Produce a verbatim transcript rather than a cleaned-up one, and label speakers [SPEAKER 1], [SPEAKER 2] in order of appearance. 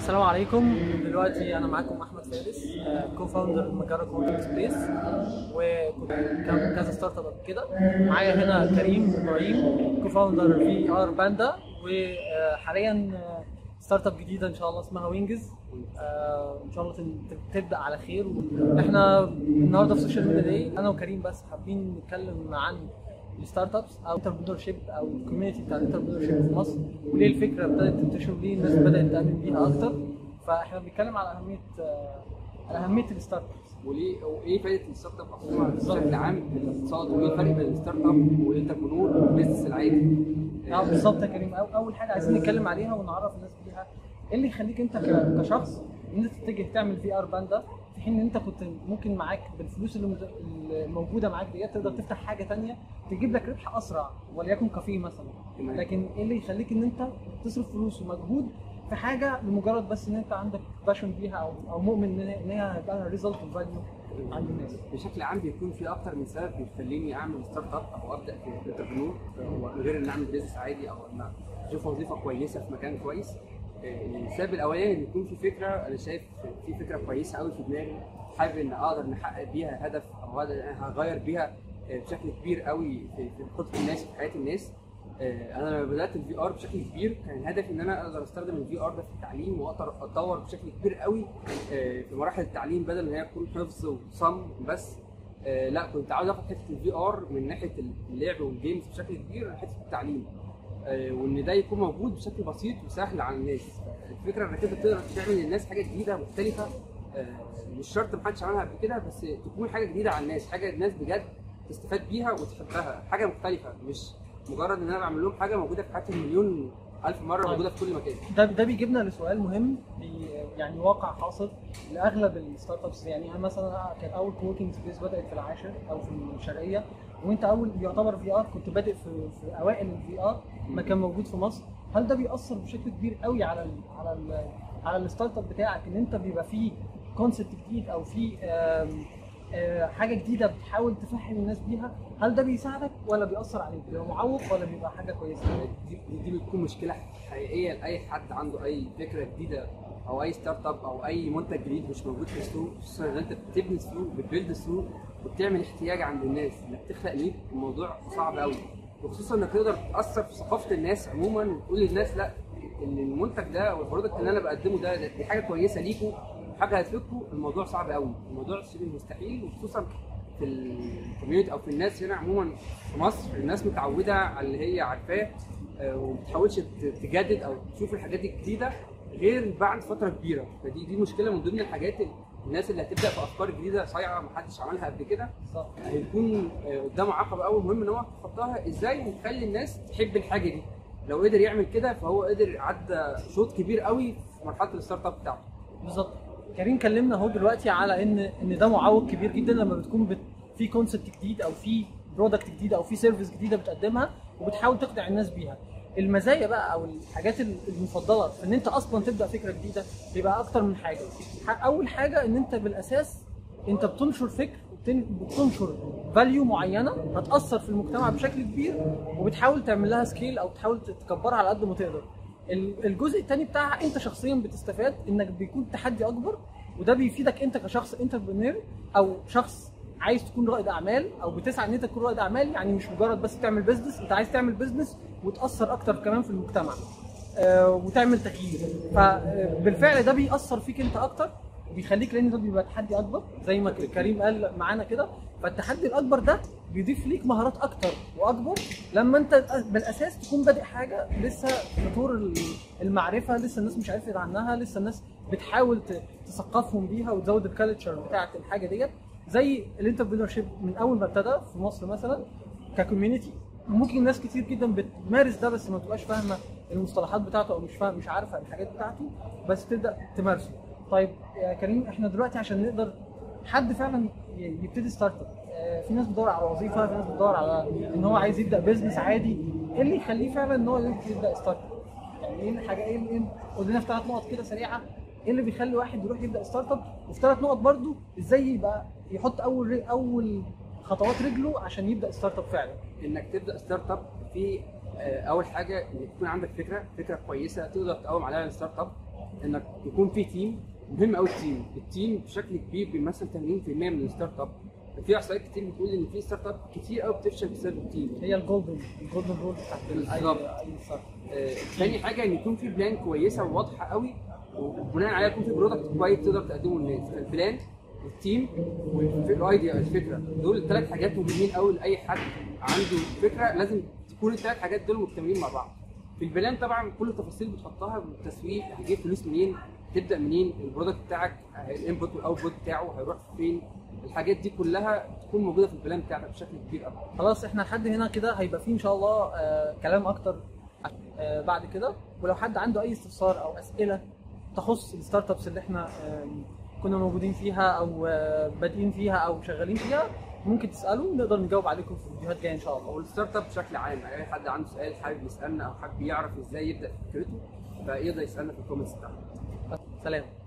[SPEAKER 1] السلام عليكم. دلوقتي انا معاكم احمد فارس، كو فاوندر مجرة كورتكس سبيس، وكنت كان كذا ستارت اب قبل كده. معايا هنا كريم ابراهيم، كو فاوندر في ار باندا، وحاليا ستارت اب جديده ان شاء الله اسمها وينجز. ان شاء الله تبدا على خير. احنا النهارده في سوشيال ميديا داي، انا وكريم بس حابين نتكلم عن الستارت ابس او انتربرينور شيب او الكوميونتي بتاع الانتربرينور شيب في مصر، وليه الفكره ابتدت تنتشر، وليه الناس بدات تامن بيها اكتر. فاحنا بنتكلم على اهميه على اهميه الستارت ابس،
[SPEAKER 2] وليه وايه فائده الستارت اب اصلا بشكل عام في الاقتصاد، وايه الفرق بين الستارت اب والانتربرينور والبيزنس العادي.
[SPEAKER 1] اه بالظبط يا كريم. اول حاجه عايزين نتكلم عليها ونعرف الناس بيها، ايه اللي يخليك انت كشخص ان انت تتجه تعمل في ار باندا، في حين ان انت كنت ممكن معاك بالفلوس اللي موجوده معاك ديت تقدر تفتح حاجه ثانيه تجيب لك ربح اسرع، وليكن كافيه مثلا. لكن ايه اللي يخليك ان انت تصرف فلوس ومجهود في حاجه لمجرد بس ان انت عندك باشن بيها او او مؤمن ان هي هيبقى لها ريزلت وفاليو عند الناس؟
[SPEAKER 2] بشكل عام بيكون في اكتر من سبب بيخليني اعمل ستارت اب او ابدا في الانتربرينور، غير ان اعمل بيزنس عادي او ان اشوف وظيفه كويسه في مكان كويس. السبب الاولاني ان يكون في فكره، انا شايف في فكره كويسه قوي في دماغي، حابب ان اقدر نحقق بيها هدف او هغير بيها بشكل كبير قوي في خطه الناس، في حياه الناس. انا لما بدات الفي ار بشكل كبير كان هدفي ان انا اقدر استخدم الفي ار ده في التعليم، واقدر اتطور بشكل كبير قوي في مراحل التعليم، بدل ان هي تكون حفظ وصم بس. لا، كنت عاوز اخد حته الفي ار من ناحيه اللعب والجيمز بشكل كبير لحته التعليم، وان ده يكون موجود بشكل بسيط وسهل على الناس. الفكره انك انت تقدر تعمل للناس حاجه جديده مختلفه، مش شرط محدش عملها قبل كده، بس تكون حاجه جديده على الناس، حاجه الناس بجد تستفاد بيها وتحبها، حاجه مختلفه، مش مجرد ان انا بعمل لهم حاجه موجوده في حياتهم مليون الف مره، موجوده في كل مكان.
[SPEAKER 1] ده ده بيجيبنا لسؤال مهم، يعني واقع حاصل لاغلب الستارت ابس. يعني انا مثلا كان اول كووركينج سبيس بدات في العاشر او في الشرقيه، وانت اول يعتبر في ار كنت بادئ في, في اوائل الفي ار ما كان موجود في مصر. هل ده بيأثر بشكل كبير قوي على ال على ال على الستارت اب بتاعك، ان انت بيبقى فيه كونسبت جديد او في حاجه جديده بتحاول تفهم الناس بيها؟ هل ده بيساعدك ولا بيأثر عليك؟ بيبقى معوق ولا بيبقى حاجه كويسه؟
[SPEAKER 2] دي, دي بتكون مشكله حقيقيه لاي حد عنده اي فكره جديده او اي ستارت اب او اي منتج جديد مش موجود في السوق، خصوصا ان انت بتبني سوق، بتبيلد سوق وبتعمل احتياج عند الناس، انك تخلق ليك الموضوع صعب قوي، وخصوصا انك تقدر تاثر في ثقافه الناس عموما وتقول للناس لا، ان المنتج ده او البرودكت اللي انا بقدمه ده دي حاجه كويسه ليكم، حاجه هتفيدكم. الموضوع صعب قوي، الموضوع شبه مستحيل، وخصوصا في الكوميونتي او في الناس هنا عموما في مصر. الناس متعوده على اللي هي عارفاه وما بتحاولش تجدد او تشوف الحاجات الجديده غير بعد فتره كبيره. فدي دي مشكله من ضمن الحاجات. الناس اللي هتبدا في افكار جديده صايعه ما حدش عملها قبل كده هيكون قدامه عقبه قوي مهم ان هو يتخطاها، ازاي نخلي الناس تحب الحاجه دي. لو قدر يعمل كده فهو قدر عدى شوط كبير قوي في مرحله الستارت اب بتاعته.
[SPEAKER 1] بالظبط. كريم كلمنا اهو دلوقتي على ان ان ده معوق كبير جدا لما بتكون بت في كونسبت جديد او في برودكت جديد او في سيرفيس جديده بتقدمها وبتحاول تقنع الناس بيها. المزايا بقى او الحاجات المفضله في ان انت اصلا تبدا فكره جديده بيبقى اكتر من حاجه. اول حاجه ان انت بالاساس انت بتنشر فكر، بتنشر فاليو معينه هتاثر في المجتمع بشكل كبير، وبتحاول تعمل لها سكيل او تحاول تكبرها على قد ما تقدر. الجزء الثاني بتاعها انت شخصيا بتستفاد، انك بيكون تحدي اكبر، وده بيفيدك انت كشخص انتربرينور او شخص عايز تكون رائد اعمال او بتسعى ان انت تكون رائد اعمال. يعني مش مجرد بس تعمل بزنس، انت عايز تعمل بزنس وتاثر اكتر كمان في المجتمع آه وتعمل تغيير. فبالفعل ده بيأثر فيك انت اكتر وبيخليك، لان ده بيبقى تحدي اكبر زي ما كريم قال معانا كده. فالتحدي الاكبر ده بيضيف ليك مهارات اكتر واكبر لما انت بالاساس تكون بادئ حاجه لسه في طور المعرفه، لسه الناس مش عرفت عنها، لسه الناس بتحاول تثقفهم بيها وتزود الكالتشر بتاعه الحاجه ديت. زي الانتربرينور شيب من اول ما ابتدى في مصر مثلا ككوميونتي، ممكن ناس كتير جدا بتمارس ده بس ما تبقاش فاهمه المصطلحات بتاعته او مش فاهم مش عارفه الحاجات بتاعته، بس تبدا تمارسه. طيب يا كريم، احنا دلوقتي عشان نقدر حد فعلا يبتدي ستارت اب، في ناس بتدور على وظيفه، في ناس بتدور على ان هو عايز يبدا بزنس عادي، ايه اللي يخليه فعلا ان هو يبدا ستارت اب؟ يعني ايه الحاجه، ايه اللي قول لنا في ثلاث نقط كده سريعه، ايه اللي بيخلي واحد يروح يبدا ستارت اب؟ وفي ثلاث نقط برضو ازاي يبقى يحط اول اول خطوات رجله عشان يبدا ستارت اب فعلا.
[SPEAKER 2] انك تبدا ستارت اب، في اول حاجه ان يكون عندك فكره فكره كويسه تقدر تقوم عليها الستارت اب. انك يكون في تيم. مهم قوي التيم، التيم بشكل كبير بيمثل ثمانين في المية من الستارت اب. في احصائيات كتير بتقول ان في ستارت اب كتير قوي بتفشل بسبب التيم.
[SPEAKER 1] هي الجولدن الجولدن رول بتاعت
[SPEAKER 2] بالظبط.
[SPEAKER 1] اي اي ستارت اب.
[SPEAKER 2] آه، تاني حاجه ان يكون في بلان كويسه وواضحه قوي، وبناء عليها يكون في برودكت كويس تقدر تقدمه للناس. البلان والتيم والايديا الفكره، دول الثلاث حاجات مهمين قوي لاي حد عنده فكره. لازم تكون الثلاث حاجات دول مكتملين مع بعض. في البلان طبعا كل التفاصيل بتحطها بالتسويق، هتجيب فلوس منين، تبدا منين، البرودكت بتاعك الانبوت والاوتبوت بتاعه هيروح فين، الحاجات دي كلها تكون موجوده في البلان بتاعك بشكل كبير قوي.
[SPEAKER 1] خلاص احنا لحد هنا كده، هيبقى فيه ان شاء الله آه كلام اكتر آه بعد كده. ولو حد عنده اي استفسار او اسئله تخص الستارت ابس اللي احنا آه كنا موجودين فيها او آه بادئين فيها او شغالين فيها، ممكن تسالوا نقدر نجاوب عليكم في فيديوهات جايه ان شاء الله.
[SPEAKER 2] والستارت اب بشكل عام، اي حد عنده سؤال حابب يسالنا او حابب يعرف ازاي يبدا فكرته، فيقدر يسالنا في الكومنتس بتاعنا.
[SPEAKER 1] سلام.